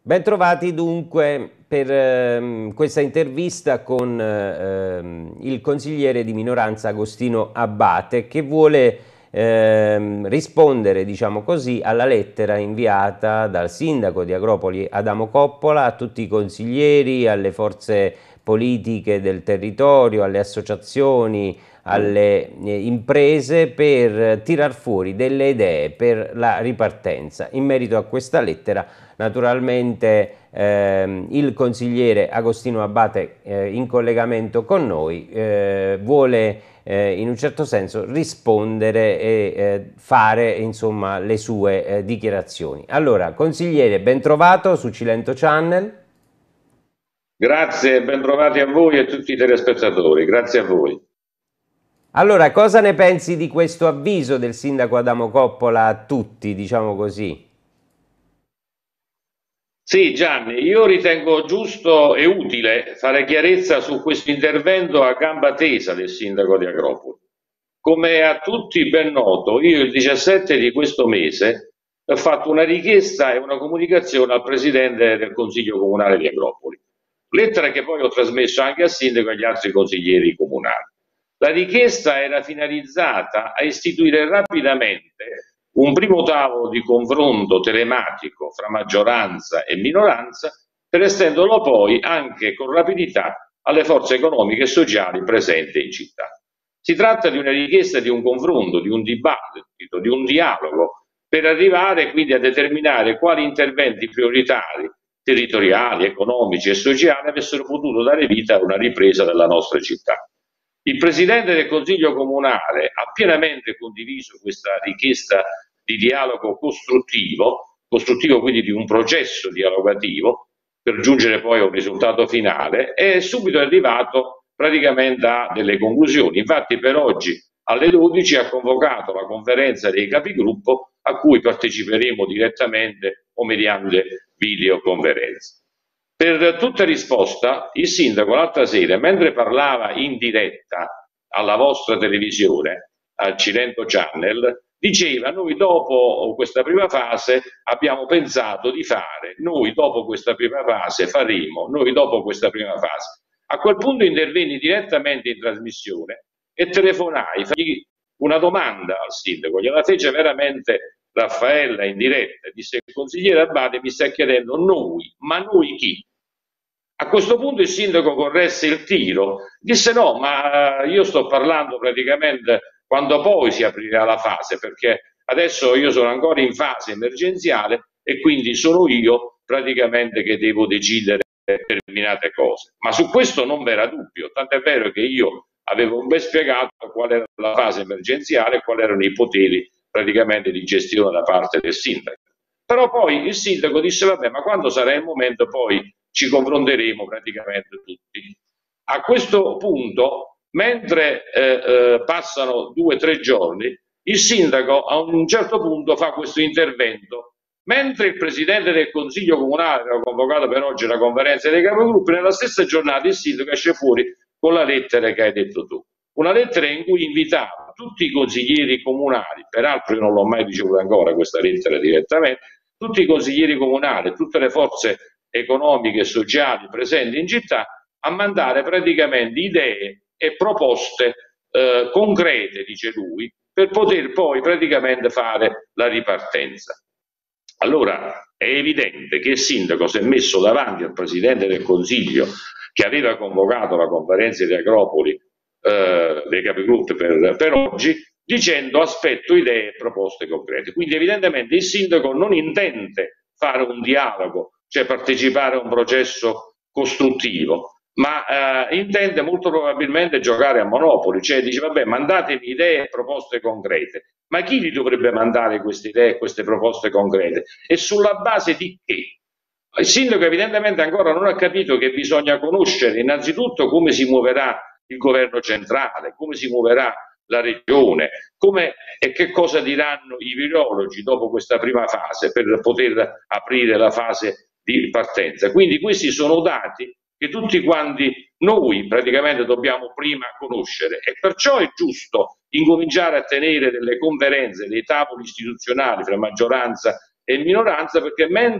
Bentrovati dunque per questa intervista con il consigliere di minoranza Agostino Abbate, che vuole rispondere, diciamo così, alla lettera inviata dal sindaco di Agropoli Adamo Coppola a tutti i consiglieri, alle forze politiche del territorio, alle associazioni, alle imprese, per tirar fuori delle idee per la ripartenza. In merito a questa lettera, naturalmente il consigliere Agostino Abbate, in collegamento con noi, vuole in un certo senso rispondere e fare, insomma, le sue dichiarazioni. Allora, consigliere, ben trovato su Cilento Channel. Grazie, ben trovati a voi e a tutti i telespettatori, grazie a voi. Allora, cosa ne pensi di questo avviso del sindaco Adamo Coppola a tutti, diciamo così? Sì, Gianni, io ritengo giusto e utile fare chiarezza su questo intervento a gamba tesa del sindaco di Agropoli. Come a tutti ben noto, io il 17 di questo mese ho fatto una richiesta e una comunicazione al presidente del Consiglio Comunale di Agropoli, lettera che poi ho trasmesso anche al sindaco e agli altri consiglieri comunali. La richiesta era finalizzata a istituire rapidamente un primo tavolo di confronto telematico fra maggioranza e minoranza, per estenderlo poi anche con rapidità alle forze economiche e sociali presenti in città. Si tratta di una richiesta di un confronto, di un dibattito, di un dialogo, per arrivare quindi a determinare quali interventi prioritari, territoriali, economici e sociali avessero potuto dare vita a una ripresa della nostra città. Il Presidente del Consiglio Comunale ha pienamente condiviso questa richiesta di dialogo costruttivo quindi di un processo dialogativo per giungere poi a un risultato finale, e subito è arrivato praticamente a delle conclusioni. Infatti per oggi alle 12 ha convocato la conferenza dei capigruppo, a cui parteciperemo direttamente o mediante videoconferenza. Per tutta risposta, il sindaco l'altra sera, mentre parlava in diretta alla vostra televisione, al Cilento Channel, diceva: noi dopo questa prima fase abbiamo pensato di fare, noi dopo questa prima fase faremo, noi dopo questa prima fase. A quel punto intervenni direttamente in trasmissione e telefonai, fai una domanda al sindaco, gliela fece veramente Raffaella in diretta, disse: il consigliere Abbate mi sta chiedendo noi, ma noi chi? A questo punto il sindaco corresse il tiro, disse: no, ma io sto parlando praticamente quando poi si aprirà la fase, perché adesso io sono ancora in fase emergenziale e quindi sono io praticamente che devo decidere determinate cose. Ma su questo non v'era dubbio, tant'è vero che io avevo ben spiegato qual era la fase emergenziale e quali erano i poteri praticamente di gestione da parte del sindaco. Però poi il sindaco disse: vabbè, ma quando sarà il momento poi ci confronteremo praticamente tutti. A questo punto, mentre passano 2 o 3 giorni, il sindaco a un certo punto fa questo intervento, mentre il presidente del Consiglio Comunale aveva convocato per oggi la conferenza dei capigruppo, nella stessa giornata il sindaco esce fuori con la lettera che hai detto tu. Una lettera in cui invitava tutti i consiglieri comunali, peraltro io non l'ho mai ricevuta ancora questa lettera direttamente, tutti i consiglieri comunali, tutte le forze economiche e sociali presenti in città, a mandare praticamente idee e proposte concrete, dice lui, per poter poi praticamente fare la ripartenza. Allora è evidente che il sindaco si è messo davanti al presidente del Consiglio, che aveva convocato la conferenza di Agropoli dei capigruppo per oggi, dicendo: aspetto idee e proposte concrete. Quindi evidentemente il sindaco non intende fare un dialogo, cioè partecipare a un processo costruttivo, ma intende molto probabilmente giocare a Monopoli, cioè dice: vabbè, mandatemi idee e proposte concrete. Ma chi gli dovrebbe mandare queste idee e queste proposte concrete? E sulla base di che? Il sindaco evidentemente ancora non ha capito che bisogna conoscere innanzitutto come si muoverà il governo centrale, come si muoverà la regione, come e che cosa diranno i virologi dopo questa prima fase per poter aprire la fase di partenza. Quindi questi sono dati che tutti quanti noi praticamente dobbiamo prima conoscere, e perciò è giusto incominciare a tenere delle conferenze, dei tavoli istituzionali fra maggioranza e minoranza, perché mentre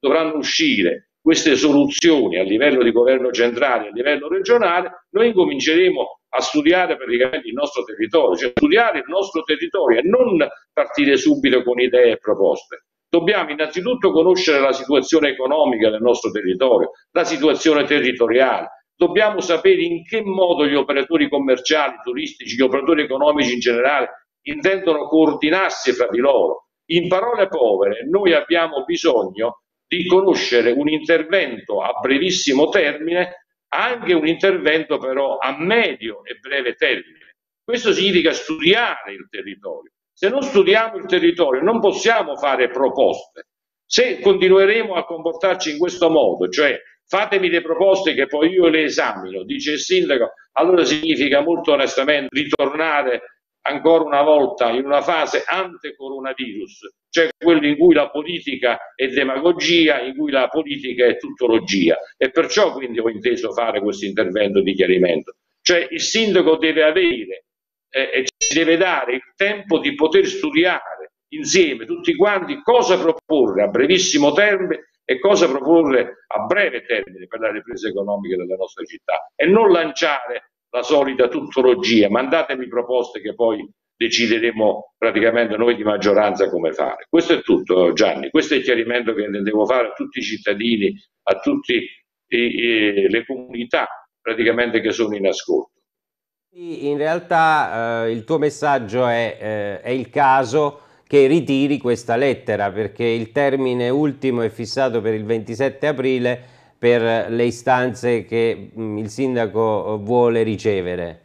dovranno uscire queste soluzioni a livello di governo centrale e a livello regionale, noi incominceremo a studiare praticamente il nostro territorio, cioè studiare il nostro territorio e non partire subito con idee e proposte. Dobbiamo innanzitutto conoscere la situazione economica del nostro territorio, la situazione territoriale, dobbiamo sapere in che modo gli operatori commerciali, turistici, gli operatori economici in generale intendono coordinarsi fra di loro. In parole povere, noi abbiamo bisogno di conoscere un intervento a brevissimo termine, anche un intervento però a medio e breve termine. Questo significa studiare il territorio. Se non studiamo il territorio non possiamo fare proposte. Se continueremo a comportarci in questo modo, cioè fatemi le proposte che poi io le esamino, dice il sindaco, allora significa molto onestamente ritornare ancora una volta in una fase ante-coronavirus, cioè quello in cui la politica è demagogia, in cui la politica è tuttologia. E perciò quindi ho inteso fare questo intervento di chiarimento. Cioè il sindaco deve avere e ci deve dare il tempo di poter studiare insieme tutti quanti cosa proporre a brevissimo termine e cosa proporre a breve termine per la ripresa economica della nostra città, e non lanciare la solita tuttologia, mandatemi proposte che poi decideremo praticamente noi di maggioranza come fare. Questo è tutto, Gianni, questo è il chiarimento che intendevo fare a tutti i cittadini, a tutte le comunità praticamente che sono in ascolto. In realtà il tuo messaggio è il caso che ritiri questa lettera, perché il termine ultimo è fissato per il 27 aprile per le istanze che il sindaco vuole ricevere.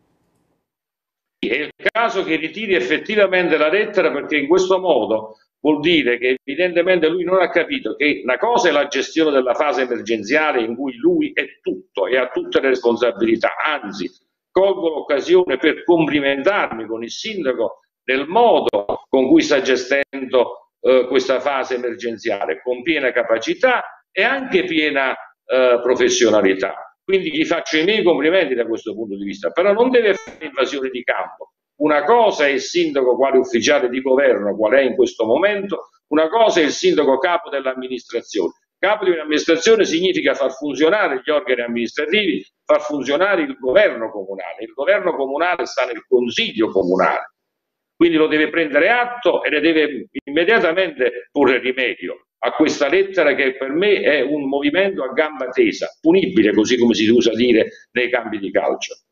È il caso che ritiri effettivamente la lettera, perché in questo modo vuol dire che evidentemente lui non ha capito che una cosa è la gestione della fase emergenziale in cui lui è tutto e ha tutte le responsabilità, anzi colgo l'occasione per complimentarmi con il sindaco nel modo con cui sta gestendo questa fase emergenziale, con piena capacità e anche piena professionalità. Quindi gli faccio i miei complimenti da questo punto di vista, però non deve fare invasione di campo. Una cosa è il sindaco quale ufficiale di governo, qual è in questo momento, una cosa è il sindaco capo dell'amministrazione. Capo di un'amministrazione significa far funzionare gli organi amministrativi, far funzionare il governo comunale. Il governo comunale sta nel consiglio comunale, quindi lo deve prendere atto e ne deve immediatamente porre rimedio a questa lettera, che per me è un movimento a gamba tesa, punibile, così come si usa dire nei campi di calcio.